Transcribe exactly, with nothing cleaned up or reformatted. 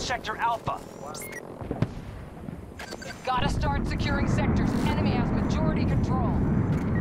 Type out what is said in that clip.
Sector Alpha. Gotta start securing sectors. Enemy has majority control.